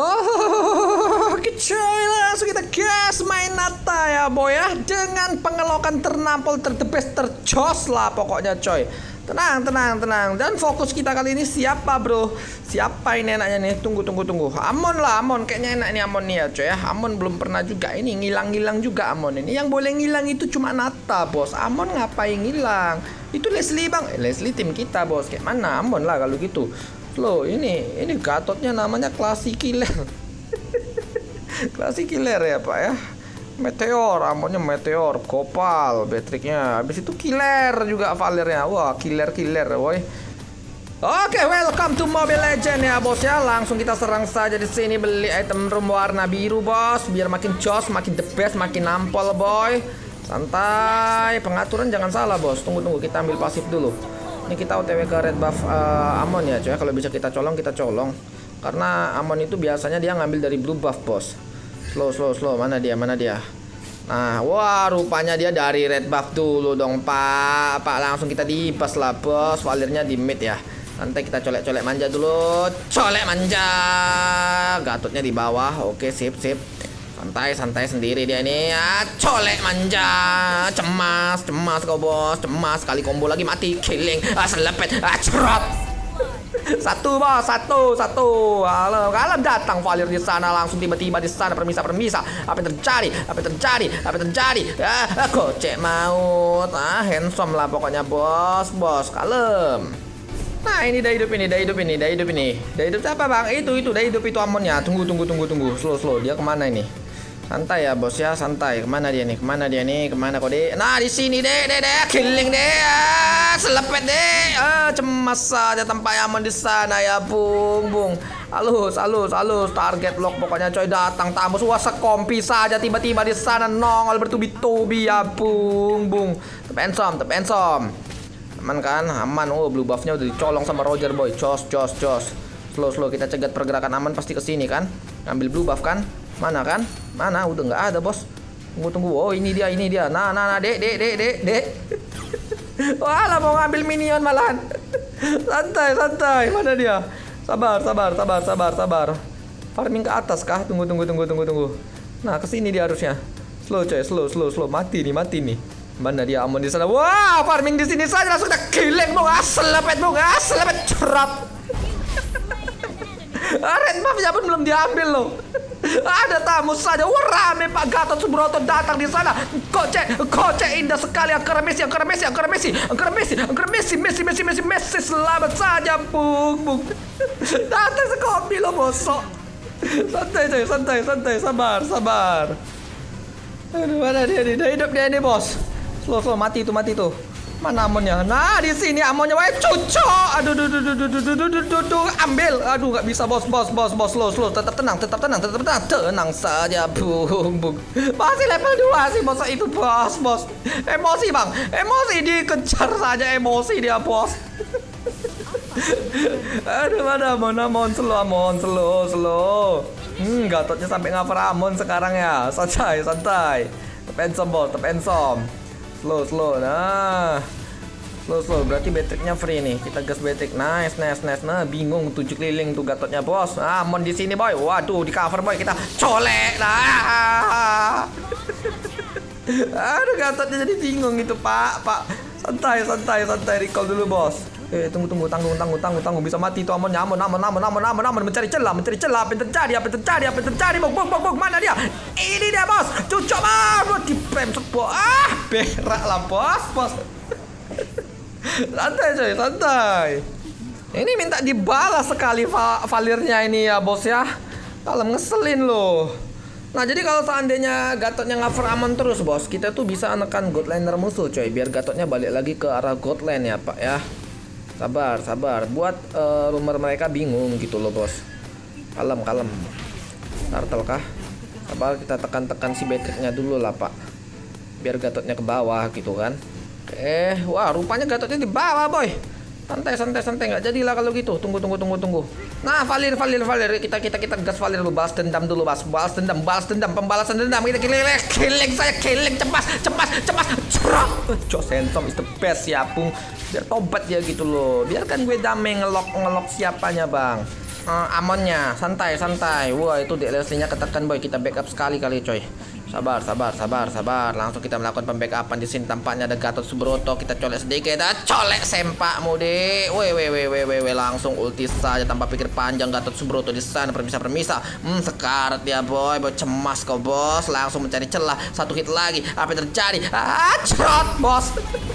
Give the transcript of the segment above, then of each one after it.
Oh, coy, langsung kita gas main Nata ya boy ya, dengan pengelokan ternampol, terdebes, terjos lah pokoknya coy. Tenang, dan fokus kita kali ini siapa bro? Siapa ini enaknya nih? Tunggu. Amon lah, Amon kayaknya enak nih Amon nih ya coy ya. Amon belum pernah juga ini ngilang juga Amon ini. Yang boleh ngilang itu cuma Nata bos. Amon ngapain ngilang? Itu Leslie bang, Leslie tim kita bos. Kayak mana Amon lah kalau gitu. Loh ini Gatotnya namanya Classic Killer. Classic Killer ya pak ya. Meteor, amonnya Meteor, Kopal, Betriknya. Habis itu Killer juga Valernya. Wah, killer boy. Oke, welcome to Mobile Legend ya bos ya. Langsung kita serang saja di sini, beli item room warna biru bos, biar makin jos, makin the best, makin nampol boy. Santai, pengaturan jangan salah bos. Tunggu, kita ambil pasif dulu. Ini kita OTW ke red buff Amon ya coy. Kalau bisa kita colong, karena Amon itu biasanya dia ngambil dari blue buff bos. Slow. Mana dia? Nah, wah rupanya dia dari red buff dulu dong pak. Langsung kita dibas lah bos. Valirnya di mid ya. Nanti kita colek manja dulu. Gatotnya di bawah. Oke, sip. Santai sendiri dia ini ya. Colek manja. Cemas kau bos. Cemas. Kali combo lagi mati. Killing. Selepet. Cerot. Satu bos, satu. Halo, datang Valir di sana, langsung tiba-tiba di sana permisa. Apa yang terjadi? Gocek maut. Handsome lah pokoknya bos. Kalem. Nah, ini dah hidup ini. Dah hidup siapa bang? Itu dah hidup itu Amonnya. Tunggu. Slow. Dia kemana ini? Santai ya bos ya, santai. Kemana dia nih? Kemana kok deh? Nah di sini deh. Killing deh. Selepet deh. Cemas saja tanpa Amon di sana ya bung. Halus. Target lock pokoknya coy, datang tamu suasa kompi saja tiba-tiba di sana nongol bertubi-tubi ya bung. Tep ensom. Aman kan? Aman. Oh, blue buffnya udah dicolong sama Roger boy. Jos. Slow. Kita cegat pergerakan Aman pasti kesini kan? Ngambil blue buff kan? Mana kan? Mana? Udah nggak ada bos. Tunggu. Oh ini dia. Nah, dek. Wah, mau ngambil minion malahan. Santai. Mana dia? Sabar. Farming ke atas kah? Tunggu. Nah, kesini dia harusnya. Slow coy, slow. Mati nih. Mana dia Amon di sana? Wah, farming di sini saja langsung kita killing bung. Selepet cerot. Red buff-nya pun belum diambil loh. Ada tamu saja. Wah, rame Pak Gatot Subroto datang di sana. Gocek indah sekali. Angker Messi. Selamat saja bung. Datang sekopi lo bosok. Santai. Sabar. Aduh, mana dia nih? Udah hidup dia nih bos. Slow, mati tuh. Mana Amonnya? Nah, di sini Amonnya. Wah, cucok. Aduh, ambil. Aduh, nggak bisa bos. Slow. Tetap tenang. Tenang saja, bung. Masih level 2 sih bos itu bos. Emosi bang. Emosi dikejar saja emosi dia bos. Aduh, mana Amon. Slow. Gatotnya sampai cover Amon sekarang ya. Santai. Tep ensom. Slow. Nah. Slow. Berarti Betriknya free nih. Kita gas Betrik. Nice. Nah, bingung 7 keliling tuh Gatotnya, bos. Amon di sini, boy. Waduh, di cover, boy. Kita colek. Nah. Aduh, Gatotnya jadi bingung gitu, Pak. Santai. Recall dulu, bos. Tunggu. Tanggung. Bisa mati tuh Amonnya. Amon mencari celah. Apa yang terjadi? Bung. Mana dia? Ini dia, bos. Cucok banget di prem sebuah. Berak lah, bos. Santai. Ini minta dibalas sekali Valirnya ini ya, bos ya. Kalau ngeselin loh. Nah, jadi kalau seandainya Gatotnya cover Amon terus, bos, kita tuh bisa menekan Godlander musuh, coy, biar Gatotnya balik lagi ke arah Godland ya, Pak ya. Sabar. Buat rumor mereka bingung gitu loh, bos. Kalem. Turtle kah? Sabar, kita tekan si Betriknya dulu lah, Pak. Biar Gatotnya ke bawah gitu kan. Wah, rupanya Gatotnya di bawah, boy. Santai, nggak jadilah kalau gitu. Tunggu. Nah, Valir. Kita gas Valir dulu. Balas dendam dulu, Bas. Pembalasan dendam. Kita killing saya. Cepat. Jos handsome is the best ya, Pung. Biar tobat dia gitu loh. Biarkan gue damai ngelok siapanya, Bang. Amonnya. Santai, santai. Wah, itu di Leslie-nya ketekan boy. Kita backup sekali kali coy. Sabar, sabar, sabar, sabar. Langsung kita melakukan pembackupan di sini. Tampaknya ada Gatot Subroto. Kita colek sedikit. Colek sempakmu deh. Weh. Langsung ulti saja tanpa pikir panjang. Gatot Subroto di sana. Permisa. Sekarat dia boy. Cemas kau bos. Langsung mencari celah. Satu hit lagi. Apa yang terjadi? Cerot bos.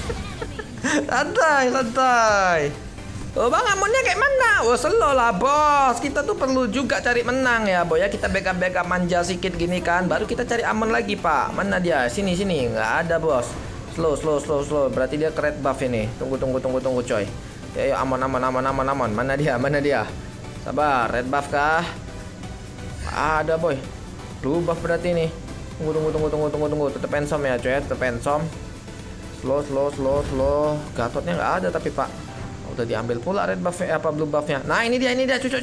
Santai. Oh bang, amonnya kayak mana? Oh slow lah bos. Kita tuh perlu juga cari menang ya boy ya. Kita backup manja sedikit gini kan. Baru kita cari amon lagi pak. Mana dia? Sini. Nggak ada bos. Slow. Berarti dia ke red buff ini. Tunggu coy. Ya aman. Mana dia? Sabar. Red buff kah? Ada boy. Blue buff berarti ini. Tunggu. Tetep handsome ya coy. Tetep handsome. Slow. Gatotnya nggak ada tapi pak. Udah diambil pula red buff apa blue buffnya. Nah ini dia cocok.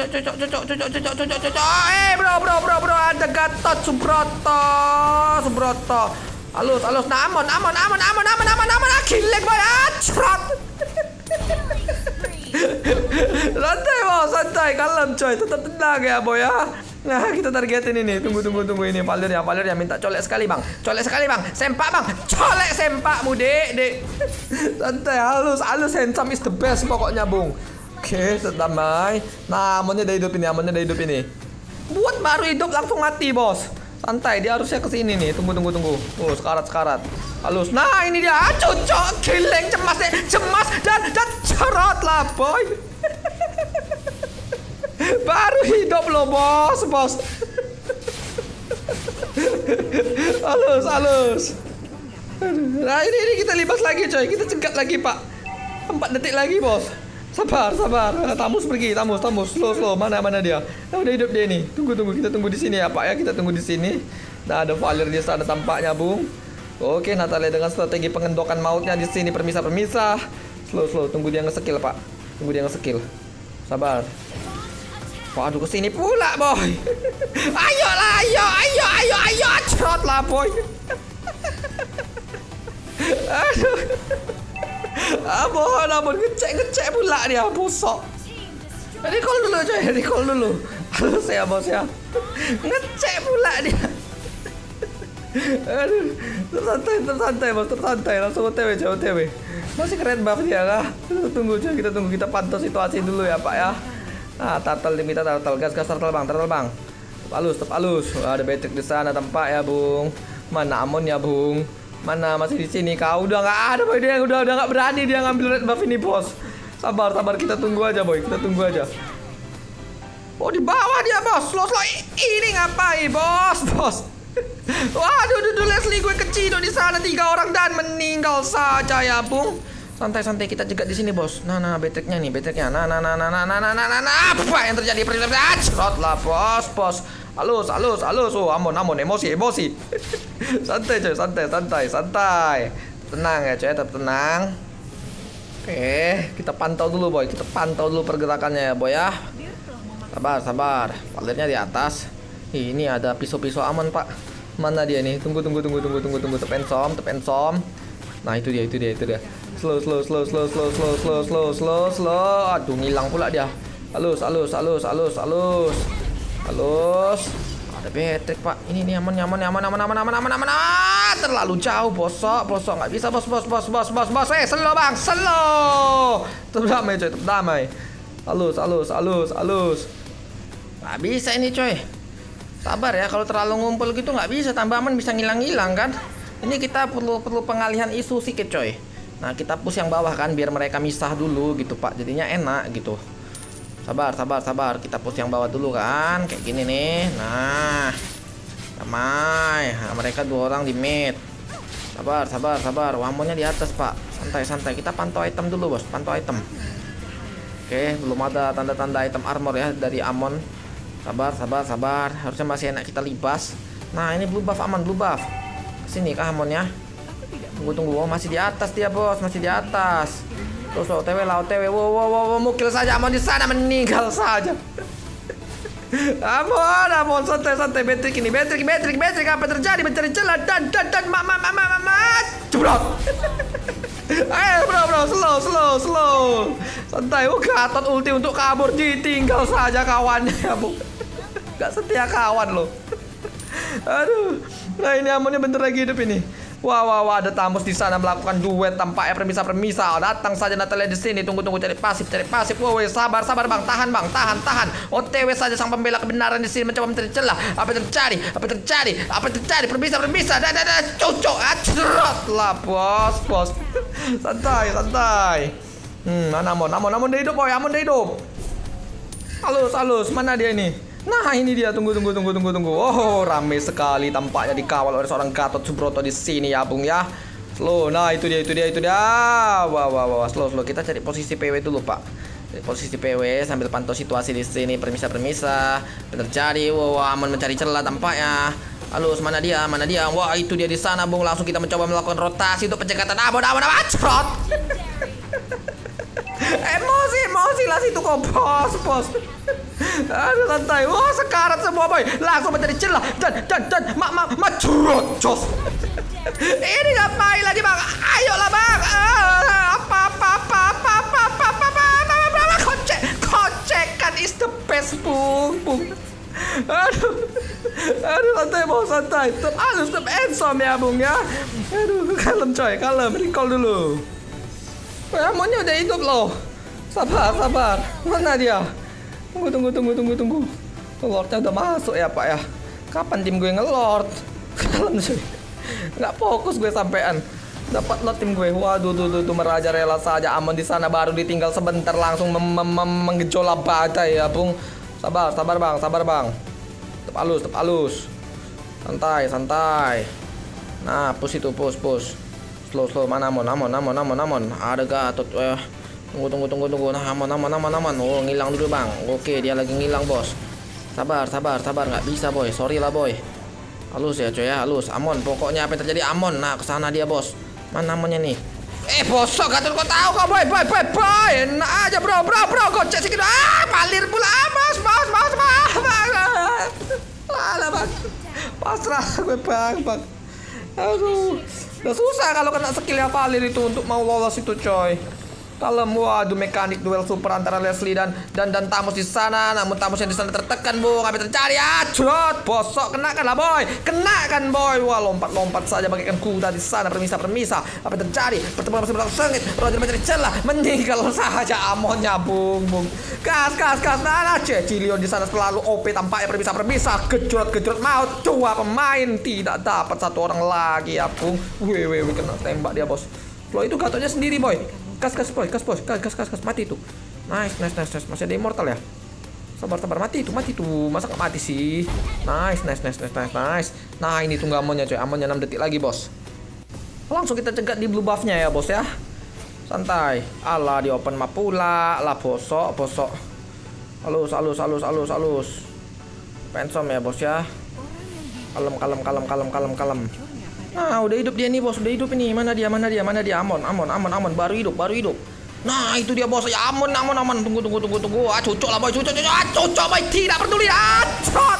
Bro ada Gatot Subroto. Halus. Nah aman. Kilek boy. Cerot. Santai bos, santai. Kalem coy. Tetap tenang ya boy ya. Nah kita targetin ini. Tunggu ini. Valernya minta colek sekali bang. Sempak bang. Colek sempakmu dek. Santai, halus. Handsome is the best pokoknya bung. Oke, damai. Nah amonnya udah hidup ini. Buat baru hidup langsung mati bos. Santai, dia harusnya kesini nih. Tunggu. Oh sekarat. Halus. Nah ini dia. Cocok. Kileng cemas dan cerot lah boy. Baru hidup loh bos. Halus. Nah ini kita libas lagi coy. Kita cegat lagi pak. 4 detik lagi bos. Sabar. Tamus pergi. Slow. Mana dia? Nah, udah hidup dia nih. Tunggu. Kita tunggu di sini ya pak ya. Kita tunggu di sini. Nah ada Valer di sana tampaknya bung. Oke, Natalia dengan strategi pengendokan mautnya di sini. Permisa. Slow. Tunggu dia nge-skill pak. Sabar. Waduh kesini pula boy. Ayo. Cerot lah boy. Aduh. Ampun. Ngecek pula dia. Busok. Recall dulu. Halus ya bos ya. Ngecek pula dia. Aduh. Tersantai bos. Langsung OTW. Masih keren buff dia kah? Kita tunggu. Kita pantau situasi dulu ya pak ya. Nah, turtle gas turtle bang. Halus. Ada Beatrix di sana tampak ya, Bung. Mana Amon ya, Bung? Mana masih di sini? Kau udah nggak ada, boy. Dia udah nggak berani dia ngambil red buff ini, bos. Sabar, kita tunggu aja, boy. Oh, di bawah dia, bos. Slow. Ini ngapain, bos? Waduh, Leslie gue kecil di sana 3 orang dan meninggal saja ya, Bung. Santai kita jegat di sini bos. Nah Beatrix-nya nih. Nah. Apa yang terjadi? Cerot lah bos. Halus. Oh amon emosi. Santai coy, santai. Tenang ya coy, tetap tenang. Oke, kita pantau dulu boy. Kita pantau dulu pergerakannya ya boy ya. Sabar. Valernya di atas. Ini ada pisau aman pak. Mana dia nih? Tunggu. Tepensom. Nah itu dia. Slow. Aduh ngilang pula dia. Halus. Ada Beatrix pak. Ini aman. Terlalu jauh bosok nggak bisa bos. Slow bang. Tetap damai. Halus. Nggak bisa ini coy. Sabar ya, kalau terlalu ngumpul gitu nggak bisa. Tambah aman bisa ngilang kan. Ini kita perlu pengalihan isu sedikit coy. Nah kita push yang bawah kan biar mereka misah dulu gitu pak, jadinya enak gitu. Sabar. Kita push yang bawah dulu kan, kayak gini nih. Nah damai. Nah, mereka 2 orang di mid. Sabar. Wamonnya di atas pak. Santai. Kita pantau item dulu bos. Oke, belum ada tanda-tanda item armor ya dari Amon. Sabar. Harusnya masih enak kita libas. Nah ini blue buff aman, blue buff. Sini kah Amonnya? Tunggu. Oh, masih di atas dia bos, Terus OTW. Wow, mukil saja Amon di sana, meninggal saja. Amon, santai. Beatrix apa terjadi? Mencari celah dan jeblok. Bro, slow. Santai. Gatot ulti untuk kabur, ditinggal saja kawannya ya, Bung. Gak setia kawan loh. Aduh. Nah, ini Amonnya bentar lagi hidup ini. Wah, ada Thamus di sana melakukan duet tampaknya permisa. Datang saja Natalia di sini. Tunggu cari pasif. Wow, sabar Bang. Tahan. OTW saja sang pembela kebenaran di sini mencoba mencari celah. Apa terjadi? Permisa. Cocok. Cerot lah, bos. Santai. Mana Amon dia hidup, boy. Amon dia hidup. Halus. Mana dia ini? Nah, ini dia. Tunggu. Oh, rame sekali tampaknya dikawal oleh seorang Gatot Subroto di sini ya, Bung ya. Slow. Nah, itu dia. Wah. Slow. Kita cari posisi PW dulu, Pak. Cari posisi PW sambil pantau situasi di sini. Permisa. Terjadi. Wah, Amon mencari celah tampaknya. Halus, mana dia? Wah, itu dia di sana, Bung. Langsung kita mencoba melakukan rotasi untuk pencekatan Amon. Acrot. Emosi lah situ kok, bos. Aduh, santai. Wah, sekarat semua, boy. Langsung mencari celah dan macurot, jos. Ini ngapain lagi, Bang? Ayolah, Bang. Kocekan is the best, Bung. Aduh, santai. Tetap handsome ya, Bung ya. Aduh, kalem, coy. Recall dulu. Amonnya udah hidup loh. Sabar. Mana dia? Tunggu. Lordnya udah masuk ya, Pak ya. Kapan tim gue ngelord? Kalem sih. Nggak fokus gue sampean. Dapat lot tim gue. Waduh, tuh merajalela saja. Amon di sana baru ditinggal sebentar langsung menggejolak badai ya, Bung. Sabar, Bang. Tetap halus. Santai. Nah, push. Slow. Mana Amon. Ada Gatot. Tunggu. Nah, aman. Oh, ngilang dulu, Bang. Oke, dia lagi ngilang, bos. Sabar. Nggak bisa, boy. Sorry lah, boy. Halus ya, coy ya. Halus. Amon, pokoknya apa yang terjadi Amon. Nah, kesana dia, bos. Mana Amonnya nih? Bosok, Gatot kau tahu kok, boy. Enak aja, bro. Gocek sedikit. Palir pula. Bos. Alah, Bang. Pasrah gue, Bang. Aduh. Udah susah kalau kena skillnya Valir itu untuk mau lolos itu, coy. Kalem. Waduh, mekanik duel super antara Leslie dan Thamus di sana. Namun Thamus yang di sana tertekan, Bung. Apa terjadi? Acrot. Bosok, kenakan lah, boy. Wah, lompat saja bagaikan kuda di sana. Permisa. Apa terjadi? Pertemuan masih berlangsung sengit. Roger mencari celah. Meninggal saja Amonnya, Bung. Gas. Nah, Cecilion di sana selalu OP tampaknya. Permisa. Gejrot maut. Dua pemain tidak dapat satu orang lagi ya, Bung. Wih, kena tembak dia, bos. Lo itu Gatotnya sendiri, boy. Gas, boy. Gas. Mati itu. Nice. Masih ada immortal ya? Sabar. Mati itu. Masa nggak mati sih? Nice. Nah, ini tunggu Amonnya, coy. Amonnya 6 detik lagi, bos. Langsung kita cegat di blue buff-nya ya, bos ya. Santai. Alah, di open map pula. Lah, bosok. Halus. Pensom ya, bos ya. Kalem. Nah, udah hidup dia nih, bos. Udah hidup ini. Mana dia? Amon. Baru hidup. Nah, itu dia, bos. Ya, Amon. Tunggu. Cocok lah, boy. Cocok, boy. Tidak peduli. Cocok.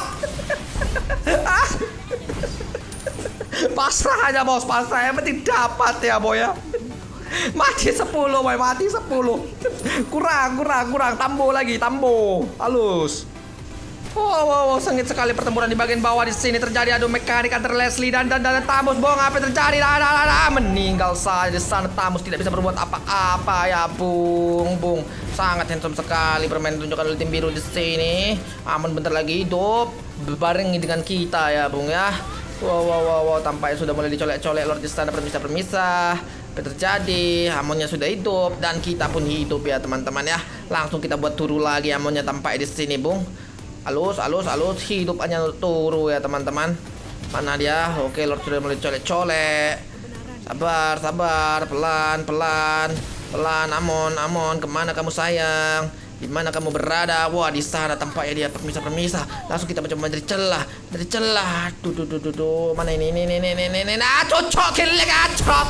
Pasrah aja, bos. Yang penting dapat ya, boy ya. Mati 10, boy. Kurang. Tambo lagi. Halus. Wow, sengit sekali pertempuran di bagian bawah di sini terjadi adu mekanik antara Leslie dan Thamus. Bong, apa yang terjadi? Meninggal saja di sana. Thamus tidak bisa berbuat apa-apa ya, Bung. Sangat handsome sekali permainan tunjukkan oleh tim biru di sini. Amon bentar lagi hidup bareng dengan kita ya, Bung ya. Wow, tampaknya sudah mulai dicolek-colek Lord di sana. Permisa. Apa terjadi? Amonnya sudah hidup dan kita pun hidup ya, teman-teman ya. Langsung kita buat turu lagi Amonnya tampaknya di sini, Bung. Halus. Hidupannya turu ya, teman-teman. Mana dia? Oke, Lord sudah mulai colek-colek. Sabar. Pelan. Amon. Kemana kamu, sayang? Di mana kamu berada? Wah, di sana tampaknya dia. Permisa. Langsung kita mencoba mencari celah. Tuh. Mana ini? Cocok, kill gacok.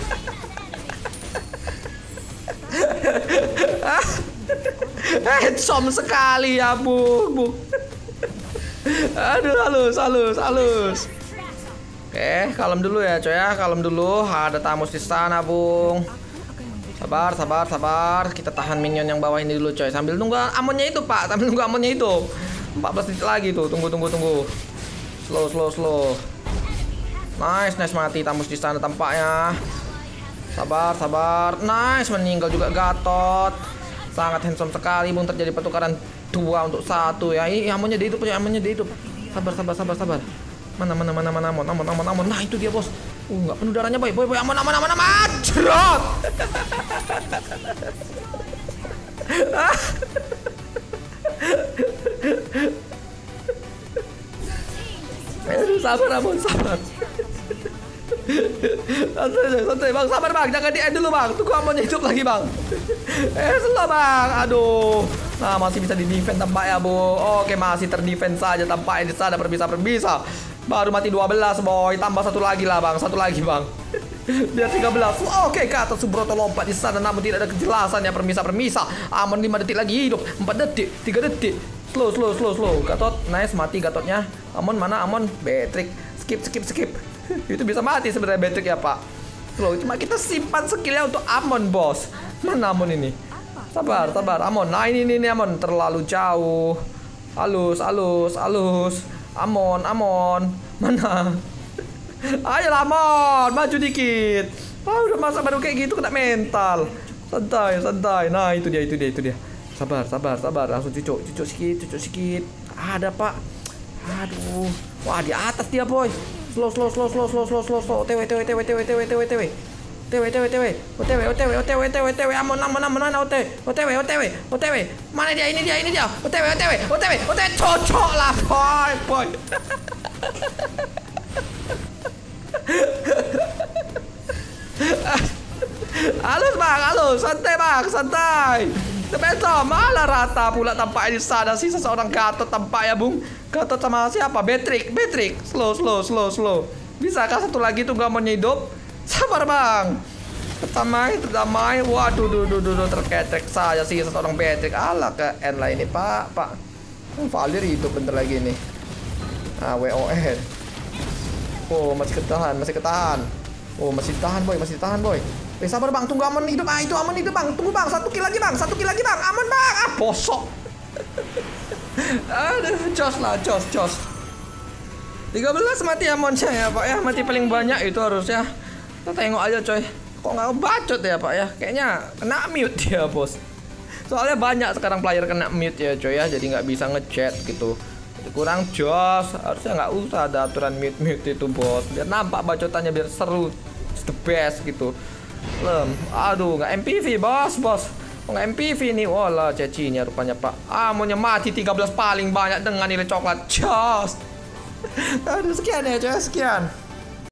Handsome sekali ya, Bung. Aduh, halus. Oke, kalem dulu ya, coy ya. Ada Thamus di sana, Bung. Sabar, sabar, sabar. Kita tahan minion yang bawah ini dulu coy. Sambil nunggu amonnya itu pak. Sambil nunggu amonnya itu. 14 detik lagi tuh. Tunggu. Slow. Nice mati. Tamus di sana tampaknya. Sabar. Nice, meninggal juga Gatot. Sangat handsome sekali bung. Terjadi pertukaran 2 untuk 1 ya. Amonnya dia hidup. Sabar. Mana amon. Nah itu dia bos. Nggak penuh darahnya boy. Aman. Cerot. Sabar amon, sabar. Santai bang, sabar bang, jangan di end dulu bang. Tunggu amonnya hidup lagi bang. Slow bang, aduh. Nah masih bisa di defend tampak ya bu. Oke masih terdefend saja tampaknya di sana berbisa. Baru mati 12 boy, tambah satu lagi bang. Biar 13. Oke ke atas Subroto lompat di sana namun tidak ada kejelasan ya permisa. Amon 5 detik lagi hidup, 4 detik, 3 detik. Slow. Gatot, nice mati Gatotnya. Amon mana? Amon, Beatrix. Skip. Itu bisa mati sebenarnya Beatrix ya pak. Slow, cuma kita simpan skillnya untuk Amon bos. Mana Amon ini? Sabar. Amon, nah ini Amon terlalu jauh. Halus. Amon, mana? Ayo Amon, maju dikit. Udah masa baru kayak gitu kena mental. Santai. Nah itu dia. Sabar. Langsung cucuk sedikit. Ada pak. Aduh. Wah di atas dia boy. Slow. OTW. Amon. OTW. Mana dia? Ini dia. OTW. Cocok lah boy. Halus. Santai. Tebeto malah rata pula tampaknya di sana. Sisa seorang Gatot tampak ya bung. Gatot sama siapa? Beatrix. Slow. Bisakah satu lagi tuh Gamonnya hidup? Sabar bang. Terdamai. Waduh, terketrek saja sisa seorang Beatrix. Alah ke end lah ini pak. Valir hidup bentar lagi nih. WON. Oh masih ketahan. Oh masih tahan boy. Sabar bang, tunggu Amon hidup. Itu Amon hidup bang. Tunggu bang, 1 kill lagi bang. Amon bang. Bosok. Aduh, jos. 13 mati Amon ya pak ya. Mati paling banyak itu harusnya. Kita tengok aja coy. Kok nggak bacot ya pak ya. Kayaknya kena mute dia bos. Soalnya banyak sekarang player kena mute ya coy ya. Jadi nggak bisa ngechat gitu. Kurang jos. Harusnya nggak usah ada aturan mute itu bos. Biar nampak bacotannya, biar seru. It's the best gitu. Aduh, nggak MPV bos. Nggak MPV nih. Walah cecinya rupanya pak. Amonnya mati 13 paling banyak dengan nilai coklat. Jos. Aduh sekian ya coy.